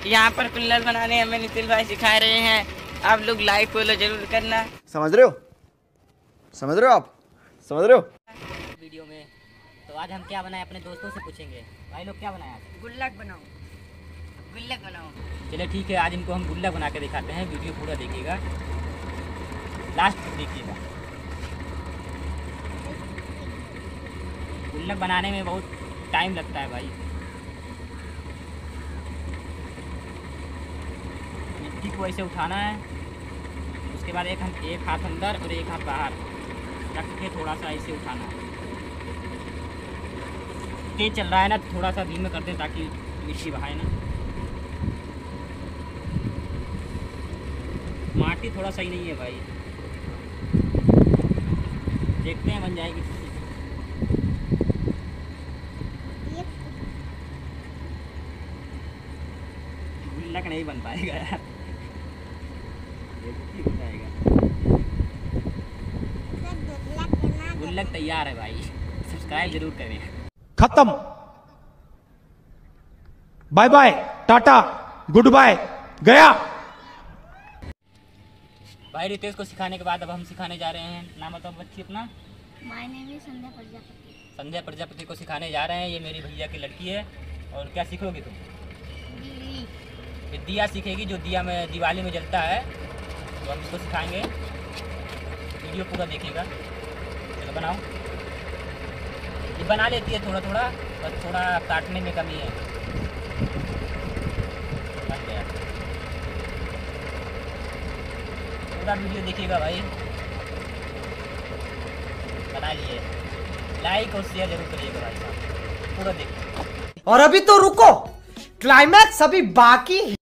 यहाँ पर कुल्हड़ बनाने हमें नितिन भाई सिखा रहे हैं। आप लोग लाइक फॉलो जरूर करना। समझ रहे हो आप समझ रहे हो वीडियो में। तो आज हम क्या बनाए अपने दोस्तों से पूछेंगे। भाई लोग क्या बनाया? गुल्लक बनाओ, गुल्लक बनाओ। चलिए ठीक है, आज इनको हम गुल्लक बना के दिखाते हैं। वीडियो पूरा देखिएगा, लास्ट तक देखिएगा। गुल्लक बनाने में बहुत टाइम लगता है भाई। मिट्टी को ऐसे उठाना है, उसके बाद एक हाथ अंदर और एक हाथ बाहर रख के थोड़ा सा ऐसे उठाना है। तेज चल रहा है ना, थोड़ा सा धीमे कर दें ताकि मिट्टी बहाए ना। माटी थोड़ा सही नहीं है भाई, देखते हैं बन जाएगी। गुल्लक नहीं बन पाएगा यार, हो जाएगा। गुल्लक तैयार है भाई, सब्सक्राइब जरूर करें। खत्म, bye bye, tata, good bye, गया। भाई रितेश को सिखाने के बाद अब हम सिखाने जा रहे हैं। नाम बताओ बच्ची अपना। My name is Sandhya Prajapati. Sandhya Prajapati को सिखाने जा रहे हैं। ये मेरी भैया की लड़की है। और क्या सीखोगी तुम? ये दिया सीखेगी, जो दिया में दिवाली में जलता है, तो हम इसको सिखाएंगे। वीडियो पूरा देखिएगा। चलो बनाओ। ये बना लेती है थोड़ा थोड़ा, बस थोड़ा काटने में कमी है। बन गया। पूरा वीडियो देखिएगा भाई, बना लिए। लाइक और शेयर जरूर करिएगा भाई साहब, पूरा देखिए। और अभी तो रुको, क्लाइमैक्स अभी बाकी है।